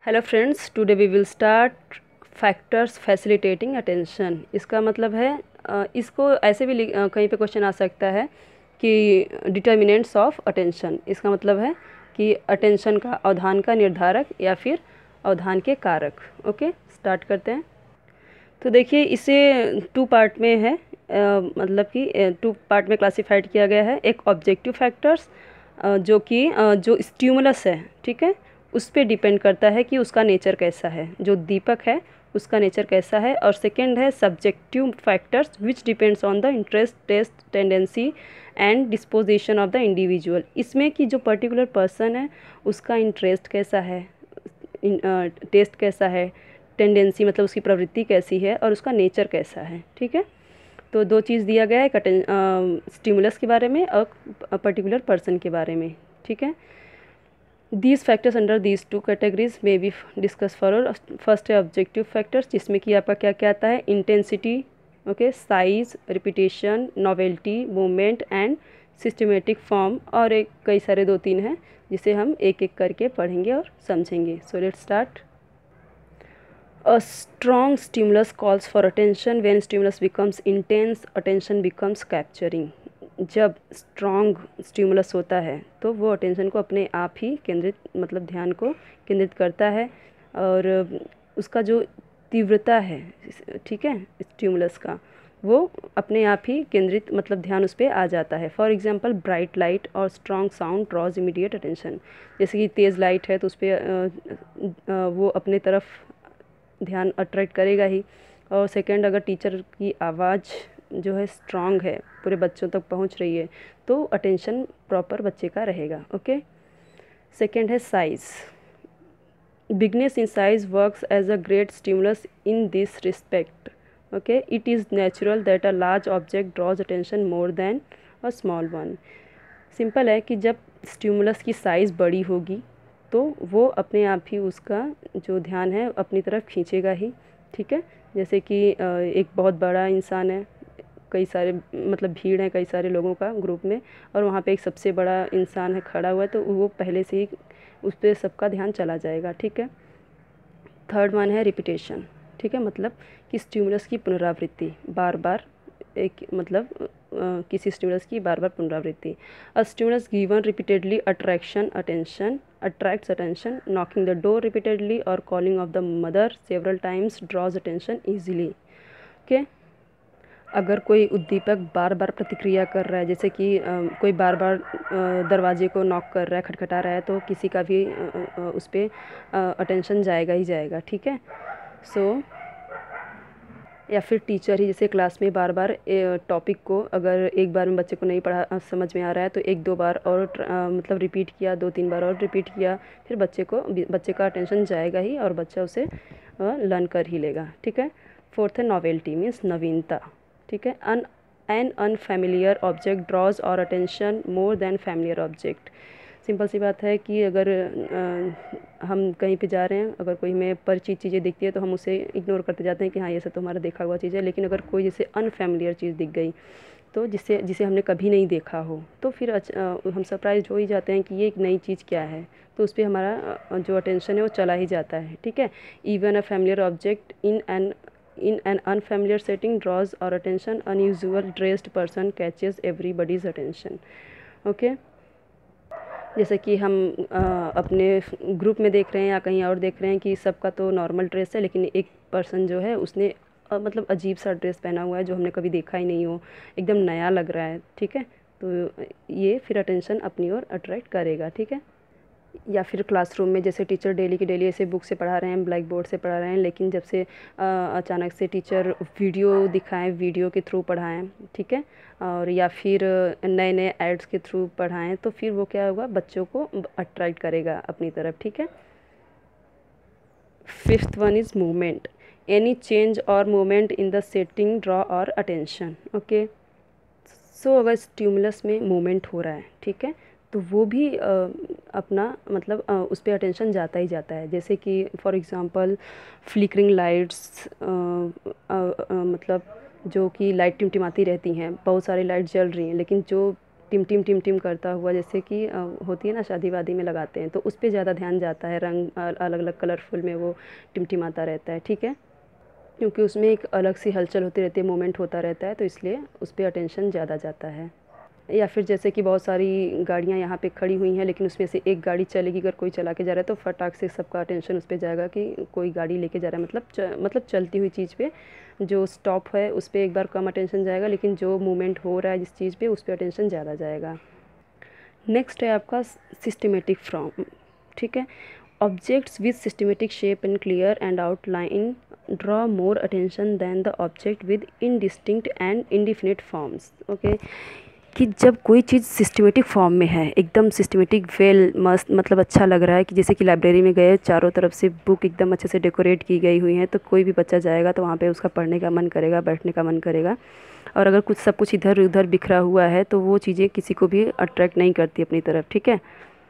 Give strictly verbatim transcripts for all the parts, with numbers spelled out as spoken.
Hello friends, today we will start factors facilitating attention. इसका मतलब है अ, इसको ऐसे भी लिख- अ, कहीं पे क्वेश्चन आ सकता है कि डिटर्मिनेंट्स ऑफ अटेंशन। इसका मतलब है कि अटेंशन का अवधान का निर्धारक या फिर अवधान के कारक। ओके, स्टार्ट करते हैं। तो देखिए, इसे टू पार्ट में है, अ, मतलब कि टू पार्ट में क्लासिफाइड किया गया है। एक ऑब्जेक्टिव फैक्टर्स जो कि अ, जो स्टिमुलस है, ठीक है, उस पे डिपेंड करता है कि उसका नेचर कैसा है, जो दीपक है उसका नेचर कैसा है। और सेकंड है subjective factors which depends on the interest, taste, tendency and disposition of the individual. इसमें कि जो पर्टिकुलर पर्सन है उसका इंटरेस्ट कैसा है, टेस्ट कैसा है, टेंडेंसी मतलब उसकी प्रवृत्ति कैसी है, और उसका नेचर कैसा है। ठीक है, तो दो चीज़ दिया गया है, स्टिमुलस के बारे में और पर्टिकुलर पर्सन के बारे में। ठीक है, these factors under these two categories में बी डिस्कस फॉर। फर्स्ट है ऑब्जेक्टिव फैक्टर्स, जिसमें कि आपका क्या क्या आता है, intensity, okay, size, repetition, novelty, movement and systematic form, और एक कई सारे दो तीन हैं जिसे हम एक एक करके पढ़ेंगे और समझेंगे। So let's start. A strong stimulus calls for attention. When stimulus becomes intense, attention becomes capturing. जब स्ट्रॉन्ग स्टिमुलस होता है तो वो अटेंशन को अपने आप ही केंद्रित, मतलब ध्यान को केंद्रित करता है, और उसका जो तीव्रता है, ठीक है, स्टिमुलस का, वो अपने आप ही केंद्रित, मतलब ध्यान उस पर आ जाता है। फॉर एग्जांपल, ब्राइट लाइट और strong sound draws immediate attention. जैसे कि तेज़ लाइट है तो उस पर वो अपने तरफ ध्यान अट्रैक्ट करेगा ही। और सेकंड, अगर टीचर की आवाज़ जो है स्ट्रांग है, पूरे बच्चों तक पहुंच रही है, तो अटेंशन प्रॉपर बच्चे का रहेगा। ओके, सेकंड है size. Bigness in size works as a great stimulus in this respect. Okay, it is natural that a large object draws attention more than a small one. Simple है कि जब stimulus की size बड़ी होगी तो वो अपने आप ही उसका जो ध्यान है अपनी तरफ खींचेगा ही। ठीक है, जैसे कि एक बहुत बड़ा इंसान है, कई सारे, मतलब भीड़ है कई सारे लोगों का ग्रुप में, और वहाँ पे एक सबसे बड़ा इंसान है खड़ा हुआ है, तो वो पहले से ही उस पर सबका ध्यान चला जाएगा। ठीक है, थर्ड वन है रिपीटेशन। ठीक है, मतलब कि स्टिमुलस की पुनरावृत्ति, बार बार एक, मतलब अ, किसी स्टिमुलस की बार बार पुनरावृत्ति। A stimulus given repeatedly attraction attention attracts attention. Knocking the door repeatedly और calling of the mother several times draws attention easily. Okay, अगर कोई उद्दीपक बार बार प्रतिक्रिया कर रहा है, जैसे कि अ, कोई बार बार अ, दरवाजे को नॉक कर रहा है, खटखटा रहा है, तो किसी का भी अ, अ, उस पर अटेंशन जाएगा ही जाएगा। ठीक है, सो so, या फिर टीचर ही जैसे क्लास में बार बार टॉपिक को अगर एक बार में बच्चे को नहीं पढ़ा समझ में आ रहा है तो एक दो बार और आ, मतलब रिपीट किया, दो तीन बार और रिपीट किया, फिर बच्चे को बच्चे का अटेंशन जाएगा ही और बच्चा उसे लर्न कर ही लेगा। ठीक है, फोर्थ है नॉवेल्टी, मीन्स नवीनता। ठीक है, an an unfamiliar object draws our attention more than familiar object. Simple सी बात है कि अगर आ, हम कहीं पे जा रहे हैं, अगर कोई हमें परिचित चीज़ें दिखती है तो हम उसे इग्नोर करते जाते हैं कि हाँ ये सब तो हमारा देखा हुआ चीज़ है। लेकिन अगर कोई जैसे अनफेमिलियर चीज़ दिख गई, तो जिसे जिसे हमने कभी नहीं देखा हो, तो फिर अच, आ, हम सरप्राइज हो ही जाते हैं कि ये एक नई चीज़ क्या है, तो उस पर हमारा जो अटेंशन है वो चला ही जाता है। ठीक है, even a familiar object in an in an unfamiliar setting draws our attention. Unusual dressed person catches everybody's attention. Okay, जैसे कि हम आ, अपने ग्रुप में देख रहे हैं या कहीं और देख रहे हैं कि सबका तो नॉर्मल ड्रेस है, लेकिन एक पर्सन जो है उसने आ, मतलब अजीब सा ड्रेस पहना हुआ है जो हमने कभी देखा ही नहीं हो, एकदम नया लग रहा है। ठीक है, तो ये फिर अटेंशन अपनी ओर अट्रैक्ट करेगा। ठीक है, या फिर क्लासरूम में जैसे टीचर डेली की डेली ऐसे बुक से पढ़ा रहे हैं, ब्लैक बोर्ड से पढ़ा रहे हैं, लेकिन जब से आ, अचानक से टीचर वीडियो दिखाएं, वीडियो के थ्रू पढ़ाएं, ठीक है, और या फिर नए नए एड्स के थ्रू पढ़ाएं, तो फिर वो क्या होगा, बच्चों को अट्रैक्ट करेगा अपनी तरफ। ठीक है, fifth one is movement. Any change or movement in the setting draw our attention. Okay, so अगर स्टिमुलस में मूवमेंट हो रहा है, ठीक है, तो वो भी आ, अपना मतलब आ, उस पर अटेंशन जाता ही जाता है। जैसे कि फॉर एग्जांपल फ्लिकरिंग लाइट्स, मतलब जो कि लाइट टिमटिमाती रहती हैं, बहुत सारी लाइट जल रही हैं, लेकिन जो टिम टिम टिम टिम करता हुआ, जैसे कि अ, होती है ना शादी वादी में लगाते हैं, तो उस पे ज़्यादा ध्यान जाता है, रंग अलग अलग कलरफुल में वो टिमटिमाता रहता है, ठीक है, क्योंकि उसमें एक अलग सी हलचल होती रहती है, मूवमेंट होता रहता है, तो इसलिए उस पर अटेंशन ज़्यादा जाता है। या फिर जैसे कि बहुत सारी गाड़ियाँ यहाँ पे खड़ी हुई हैं, लेकिन उसमें से एक गाड़ी चलेगी, अगर कोई चला के जा रहा है तो फटाक से सबका अटेंशन उस पर जाएगा कि कोई गाड़ी लेके जा रहा है, मतलब च, मतलब चलती हुई चीज़ पे जो स्टॉप है उस पर एक बार कम अटेंशन जाएगा, लेकिन जो मूवमेंट हो रहा है जिस चीज़ पे उस पर अटेंशन ज़्यादा जाएगा। नेक्स्ट है आपका सिस्टमेटिक फॉर्म, ठीक है। Objects with systematic shape and clear and outline draw more attention than the object with indistinct and indefinite forms. Okay, कि जब कोई चीज़ सिस्टमेटिक फॉर्म में है, एकदम सिस्टमेटिक वेल मस्त, मतलब अच्छा लग रहा है, कि जैसे कि लाइब्रेरी में गए, चारों तरफ से बुक एकदम अच्छे से डेकोरेट की गई हुई हैं, तो कोई भी बच्चा जाएगा तो वहाँ पे उसका पढ़ने का मन करेगा, बैठने का मन करेगा। और अगर कुछ सब कुछ इधर उधर बिखरा हुआ है तो वो चीज़ें किसी को भी अट्रैक्ट नहीं करती अपनी तरफ, ठीक है।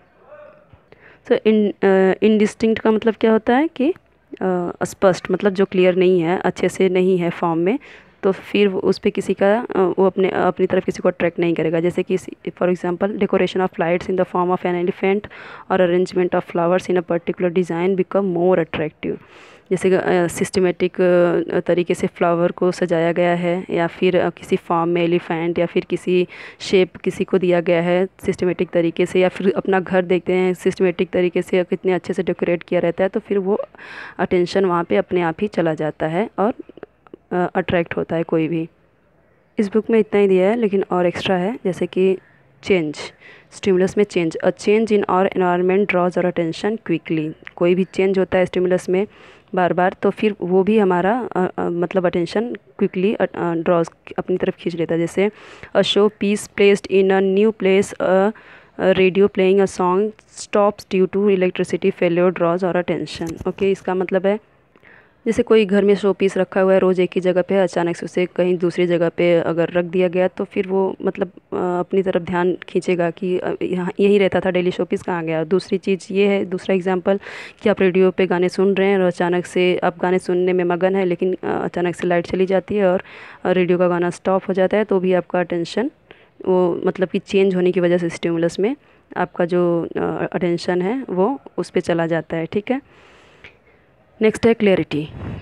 तो इन इनडिस्टिंक्ट का मतलब क्या होता है कि अस्पष्ट, मतलब जो क्लियर नहीं है, अच्छे से नहीं है फॉर्म में, तो फिर उस पर किसी का वो अपने अपनी तरफ किसी को अट्रैक्ट नहीं करेगा। जैसे कि for example decoration of lights in the form of an elephant or arrangement of flowers in a particular design become more attractive. जैसे सिस्टमेटिक तरीके से फ्लावर को सजाया गया है, या फिर किसी फॉर्म में एलिफेंट, या फिर किसी शेप किसी को दिया गया है सिस्टमेटिक तरीके से, या फिर अपना घर देखते हैं सिस्टमेटिक तरीके से कितने अच्छे से डेकोरेट किया रहता है, तो फिर वो अटेंशन वहाँ पे अपने आप ही चला जाता है और अट्रैक्ट होता है कोई भी। इस बुक में इतना ही दिया है, लेकिन और एक्स्ट्रा है, जैसे कि चेंज, स्टिमुलस में change, a change in our environment draws our attention quickly. कोई भी चेंज होता है स्टिमुलस में बार बार, तो फिर वो भी हमारा आ, आ, मतलब अटेंशन क्विकली ड्रॉज अपनी तरफ खींच लेता है। जैसे a show piece placed in a new place, a radio playing a song stops due to electricity failure draws our attention. Okay, इसका मतलब है जैसे कोई घर में शो पीस रखा हुआ है रोज़ एक ही जगह पे, अचानक से उसे कहीं दूसरी जगह पे अगर रख दिया गया तो फिर वो मतलब अपनी तरफ ध्यान खींचेगा कि यहाँ यही रहता था डेली, शो पीस कहाँ गया। दूसरी चीज़ ये है, दूसरा एग्जांपल, कि आप रेडियो पे गाने सुन रहे हैं और अचानक से आप गाने सुनने में मगन है, लेकिन अचानक से लाइट चली जाती है और रेडियो का गाना स्टॉप हो जाता है, तो भी आपका अटेंशन वो मतलब कि चेंज होने की वजह से स्टिमुलस में आपका जो अटेंशन है वो उस पर चला जाता है, ठीक है। नेक्स्ट है clarity,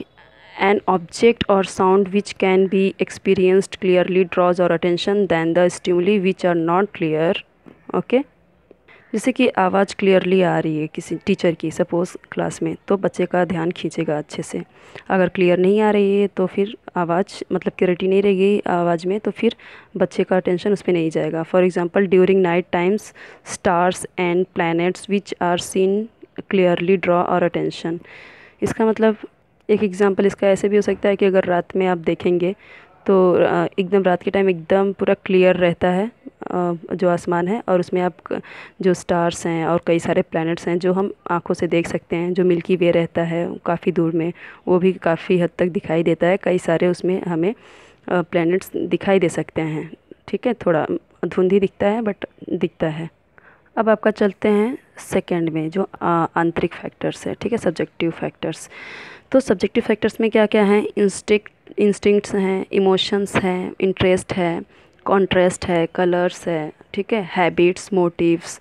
an object or sound which can be experienced clearly draws our attention than the stimuli which are not clear. Okay, जैसे कि आवाज़ क्लियरली आ रही है किसी टीचर की सपोज़ क्लास में, तो बच्चे का ध्यान खींचेगा अच्छे से। अगर क्लियर नहीं आ रही है तो फिर आवाज़ मतलब क्लियरिटी नहीं रहेगी आवाज़ में, तो फिर बच्चे का अटेंशन उस पर नहीं जाएगा। For example during night times stars and planets which are seen clearly draw our attention. इसका मतलब एक एग्जांपल इसका ऐसे भी हो सकता है कि अगर रात में आप देखेंगे तो एकदम रात के टाइम एकदम पूरा क्लियर रहता है जो आसमान है, और उसमें आप जो स्टार्स हैं और कई सारे प्लैनेट्स हैं जो हम आँखों से देख सकते हैं, जो मिल्की वे रहता है काफ़ी दूर में, वो भी काफ़ी हद तक दिखाई देता है। कई सारे उसमें हमें प्लैनेट्स दिखाई दे सकते हैं, ठीक है। थोड़ा धुंधी दिखता है बट दिखता है। अब आपका चलते हैं सेकंड में जो आंतरिक फैक्टर्स है, ठीक है, सब्जेक्टिव फैक्टर्स। तो सब्जेक्टिव फैक्टर्स में क्या क्या हैं? इंस्टिंक्ट इंस्टिंक्ट्स हैं, इमोशंस हैं, इंटरेस्ट है, कॉन्ट्रास्ट है, कलर्स है, ठीक है, हैबिट्स, मोटिव्स,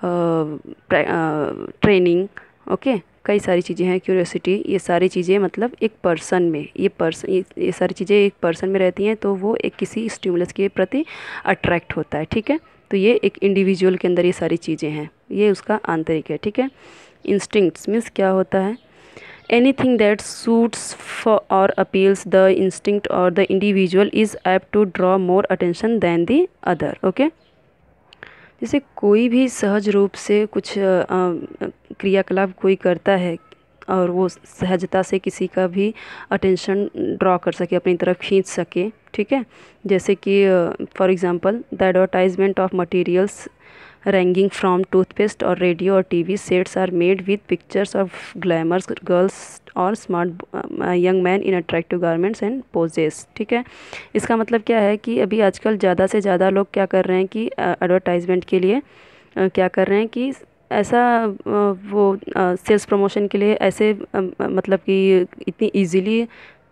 ट्रेनिंग, ओके, कई सारी चीज़ें हैं, क्यूरियोसिटी, ये सारी चीज़ें मतलब एक पर्सन में ये पर्सन ये, ये सारी चीज़ें एक पर्सन में रहती हैं, तो वो एक किसी स्टिमुलस के प्रति अट्रैक्ट होता है, ठीक है। तो ये एक इंडिविजुअल के अंदर ये सारी चीज़ें हैं, ये उसका आंतरिक है, ठीक है। इंस्टिंक्ट्स मीन्स क्या होता है? Anything that suits for or appeals the instinct or the individual is apt to draw more attention than the other. Okay, जैसे कोई भी सहज रूप से कुछ क्रियाकलाप कोई करता है और वो सहजता से किसी का भी अटेंशन ड्रॉ कर सके, अपनी तरफ खींच सके, ठीक है। जैसे कि for example the advertisement of materials ranging from toothpaste or radio or T V sets are made with pictures of glamorous girls or smart uh, young men in attractive garments and poses, ठीक है। इसका मतलब क्या है कि अभी आजकल ज़्यादा से ज़्यादा लोग क्या कर रहे हैं कि एडवर्टाइजमेंट के लिए uh, क्या कर रहे हैं कि ऐसा uh, वो सेल्स uh, प्रमोशन के लिए ऐसे uh, मतलब कि इतनी ईजीली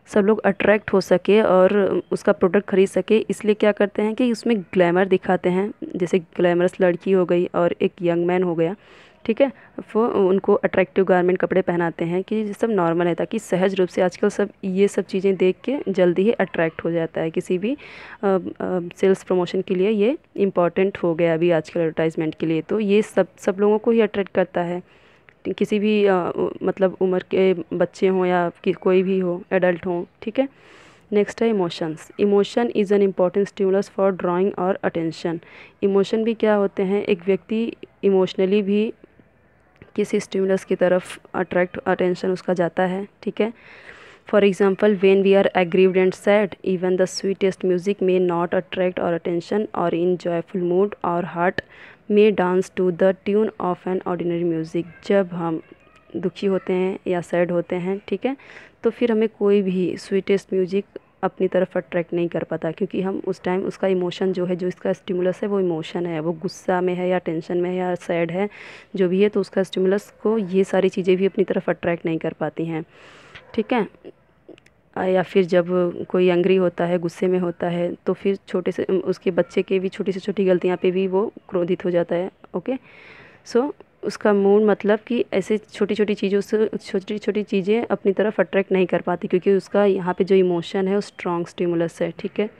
सब लोग अट्रैक्ट हो सके और उसका प्रोडक्ट ख़रीद सके, इसलिए क्या करते हैं कि उसमें ग्लैमर दिखाते हैं, जैसे ग्लैमरस लड़की हो गई और एक यंग मैन हो गया, ठीक है। वो उनको अट्रैक्टिव गारमेंट कपड़े पहनाते हैं कि ये सब नॉर्मल है, ताकि सहज रूप से आजकल सब ये सब चीज़ें देख के जल्दी ही अट्रैक्ट हो जाता है। किसी भी सेल्स प्रमोशन के लिए ये इम्पॉर्टेंट हो गया अभी आजकल एडवर्टाइजमेंट के लिए, तो ये सब सब लोगों को ही अट्रैक्ट करता है, किसी भी आ, मतलब उम्र के बच्चे हों या कि कोई भी हो, एडल्ट हों, ठीक है। नेक्स्ट है emotions. Emotion is an important stimulus for drawing our attention. Emotion भी क्या होते हैं, एक व्यक्ति इमोशनली भी किसी स्टिमुलस की तरफ अट्रैक्ट अटेंशन उसका जाता है, ठीक है। For example, when we are aggrieved and sad, even the sweetest music may not attract our attention, or in joyful mood our heart may dance to the tune of an ordinary music. जब हम दुखी होते हैं या sad होते हैं, ठीक है, तो फिर हमें कोई भी स्वीटेस्ट म्यूजिक अपनी तरफ अट्रैक्ट नहीं कर पाता, क्योंकि हम उस टाइम उसका इमोशन जो है, जो इसका स्टिमुलस है वो इमोशन है, वो गुस्सा में है या टेंशन में है या सैड है, जो भी है, तो उसका स्टिमुलस को ये सारी चीज़ें भी अपनी तरफ अट्रैक्ट नहीं कर पाती हैं, ठीक है। या फिर जब कोई एंग्री होता है, गुस्से में होता है, तो फिर छोटे से उसके बच्चे के भी छोटी से छोटी गलतियाँ पे भी वो क्रोधित हो जाता है, ओके। सो उसका मूड मतलब कि ऐसे छोटी छोटी चीज़ों से छोटी छोटी चीज़ें अपनी तरफ अट्रैक्ट नहीं कर पाती, क्योंकि उसका यहाँ पे जो इमोशन है वो स्ट्रॉन्ग स्टिमुलस है, ठीक है।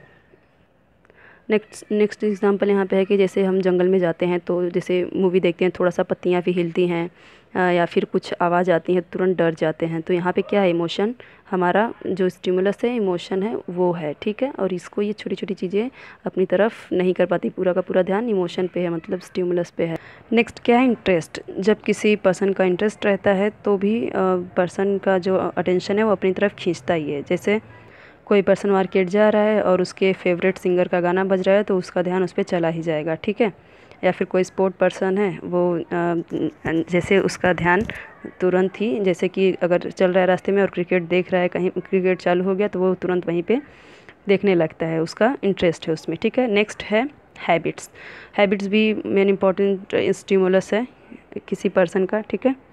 नेक्स्ट नेक्स्ट एग्जांपल यहाँ पे है कि जैसे हम जंगल में जाते हैं, तो जैसे मूवी देखते हैं, थोड़ा सा पत्तियाँ भी हिलती हैं या फिर कुछ आवाज़ आती है, तुरंत डर जाते हैं, तो यहाँ पे क्या है, इमोशन, हमारा जो स्टिमुलस है, इमोशन है वो है, ठीक है। और इसको ये छोटी छोटी चीज़ें अपनी तरफ नहीं कर पाती, पूरा का पूरा ध्यान इमोशन पे है, मतलब स्टिमुलस पे है। नेक्स्ट क्या है, इंटरेस्ट। जब किसी पर्सन का इंटरेस्ट रहता है तो भी पर्सन का जो अटेंशन है वो अपनी तरफ खींचता ही है। जैसे कोई पर्सन मार्केट जा रहा है और उसके फेवरेट सिंगर का गाना बज रहा है, तो उसका ध्यान उस पर चला ही जाएगा, ठीक है। या फिर कोई स्पोर्ट पर्सन है, वो जैसे उसका ध्यान तुरंत ही, जैसे कि अगर चल रहा है रास्ते में और क्रिकेट देख रहा है, कहीं क्रिकेट चालू हो गया तो वो तुरंत वहीं पे देखने लगता है, उसका इंटरेस्ट है उसमें, ठीक है। नेक्स्ट है हैबिट्स। हैबिट्स भी मेन इम्पॉर्टेंट स्टिमुलस है किसी पर्सन का, ठीक है।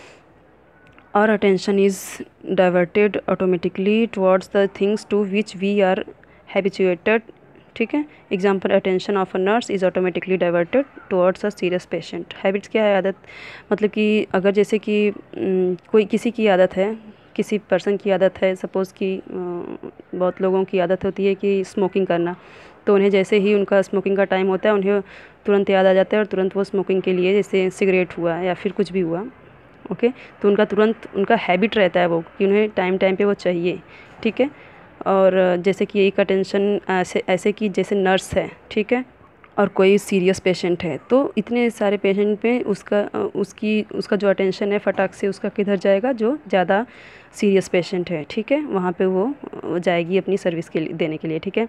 Our attention is diverted automatically towards the things to which we are habituated, ठीक है। Example, attention of a nurse is automatically diverted towards a serious patient. Habits क्या है, आदत, मतलब कि अगर जैसे कि कोई किसी की आदत है, किसी पर्सन की आदत है, सपोज़ कि बहुत लोगों की आदत होती है कि स्मोकिंग करना, तो उन्हें जैसे ही उनका स्मोकिंग का टाइम होता है, उन्हें तुरंत याद आ जाता है और तुरंत वो स्मोकिंग के लिए, जैसे सिगरेट हुआ या फिर कुछ भी हुआ, ओके, तो उनका तुरंत उनका हैबिट रहता है वो कि उन्हें टाइम टाइम पे वो चाहिए, ठीक है। और जैसे कि एक अटेंशन ऐसे ऐसे कि जैसे नर्स है, ठीक है, और कोई सीरियस पेशेंट है, तो इतने सारे पेशेंट पे उसका उसकी उसका जो अटेंशन है फटाक से उसका किधर जाएगा, जो ज़्यादा सीरियस पेशेंट है, ठीक है, वहाँ पे वो जाएगी अपनी सर्विस के लिए देने के लिए, ठीक है।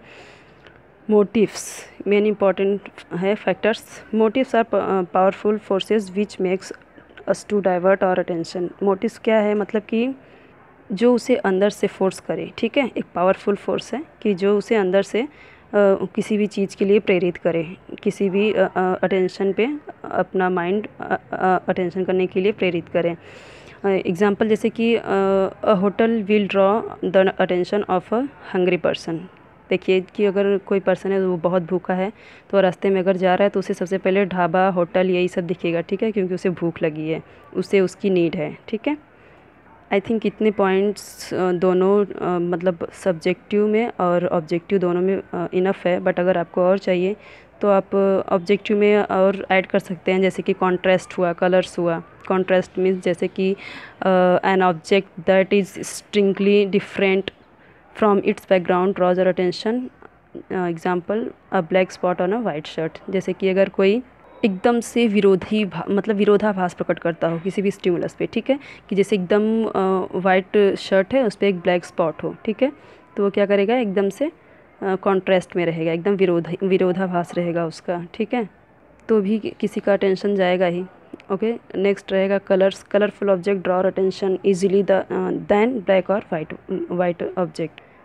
मोटिव्स मेन इम्पॉर्टेंट है factors. Motives are powerful forces which makes us to divert our attention. Motives क्या है, मतलब कि जो उसे अंदर से फोर्स करे, ठीक है, एक पावरफुल फोर्स है कि जो उसे अंदर से आ, किसी भी चीज़ के लिए प्रेरित करे, किसी भी अटेंशन पे अपना माइंड अटेंशन करने के लिए प्रेरित करे। एग्जांपल, जैसे कि a hotel will draw the attention of a hungry person. देखिए कि अगर कोई पर्सन है वो बहुत भूखा है, तो रास्ते में अगर जा रहा है तो उसे सबसे पहले ढाबा, होटल यही सब दिखेगा, ठीक है, क्योंकि उसे भूख लगी है, उसे उसकी नीड है, ठीक है। आई थिंक इतने पॉइंट्स दोनों uh, मतलब सब्जेक्टिव में और ऑब्जेक्टिव दोनों में इनफ है, बट अगर आपको और चाहिए तो आप ऑब्जेक्टिव में और ऐड कर सकते हैं, जैसे कि कॉन्ट्रास्ट हुआ, कलर्स हुआ। कॉन्ट्रास्ट मीन्स जैसे कि an object that is strongly different from its background draws our attention. Example, a black spot on a white shirt. जैसे कि अगर कोई एकदम से विरोधी मतलब विरोधाभास प्रकट करता हो किसी भी स्टिमुलस पे, ठीक है, कि जैसे एकदम वाइट शर्ट है, उस पर एक ब्लैक स्पॉट हो, ठीक है, तो वो क्या करेगा, एकदम से कॉन्ट्रास्ट में रहेगा, एकदम विरोध विरोधाभास रहेगा उसका, ठीक है, तो भी किसी का अटेंशन जाएगा ही, ओके। नेक्स्ट रहेगा colours. Colourful object draw attention easily the than black और वाइट वाइट ऑब्जेक्ट।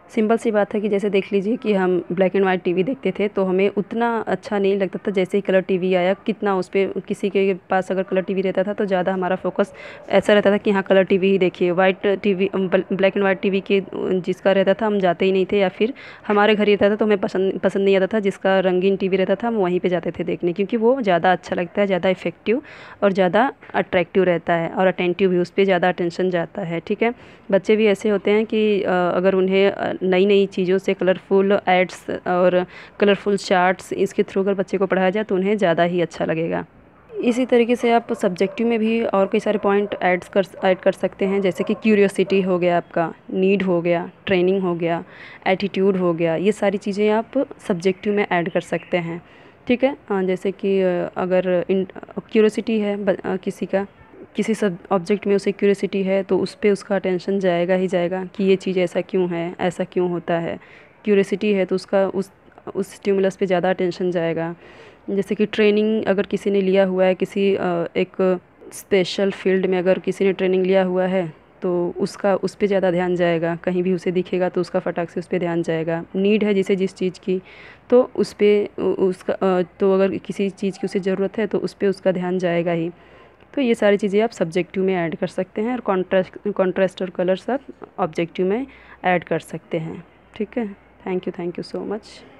सिंपल सी बात है कि जैसे देख लीजिए कि हम ब्लैक एंड वाइट टीवी देखते थे तो हमें उतना अच्छा नहीं लगता था। जैसे ही कलर टीवी आया, कितना उस पर किसी के पास अगर कलर टीवी रहता था तो ज़्यादा हमारा फोकस ऐसा रहता था कि हाँ कलर टीवी ही देखिए। White TV, black and white TV के जिसका रहता था हम जाते ही नहीं थे, या फिर हमारे घर ही रहता था तो हमें पसंद पसंद नहीं आता था। जिसका रंगीन टीवी रहता था हम वहीं पर जाते थे देखने, क्योंकि वो ज़्यादा अच्छा लगता है, ज़्यादा इफेक्टिव और ज़्यादा अट्रैक्टिव रहता है और अटेंटिव भी, उस पर ज़्यादा अटेंशन जाता है। ठीक है, बच्चे भी ऐसे होते हैं कि अगर उन्हें नई नई चीज़ों से, कलरफुल एड्स और कलरफुल चार्ट्स, इसके थ्रू अगर बच्चे को पढ़ाया जाए तो उन्हें ज़्यादा ही अच्छा लगेगा। इसी तरीके से आप सब्जेक्टिव में भी और कई सारे पॉइंट ऐड कर ऐड कर सकते हैं, जैसे कि क्यूरियोसिटी हो गया, आपका नीड हो गया, ट्रेनिंग हो गया, एटीट्यूड हो गया। ये सारी चीज़ें आप सब्जेक्टिव में ऐड कर सकते हैं। ठीक है, जैसे कि अगर क्यूरियोसिटी है किसी का, किसी सब ऑब्जेक्ट में उसे क्यूरियोसिटी है तो उस पर उसका अटेंशन जाएगा ही जाएगा कि ये चीज़ ऐसा क्यों है, ऐसा क्यों होता है। क्यूरियोसिटी है तो उसका उस उस स्टिमुलस पे ज़्यादा अटेंशन जाएगा। जैसे कि ट्रेनिंग अगर किसी ने लिया हुआ है, किसी एक स्पेशल फील्ड में अगर किसी ने ट्रेनिंग लिया हुआ है तो उसका उस पर ज़्यादा ध्यान जाएगा। कहीं भी उसे दिखेगा तो उसका फटाक से उस पर ध्यान जाएगा। नीड है जिसे जिस चीज़ की, तो उस पर उसका तो अगर किसी चीज़ की उसे ज़रूरत है तो उस पर उसका ध्यान जाएगा ही। तो ये सारी चीज़ें आप सब्जेक्टिव में ऐड कर सकते हैं और कॉन्ट्रास्ट कॉन्ट्रास्ट और कलर्स आप ऑब्जेक्टिव में ऐड कर सकते हैं। ठीक है, thank you thank you so much.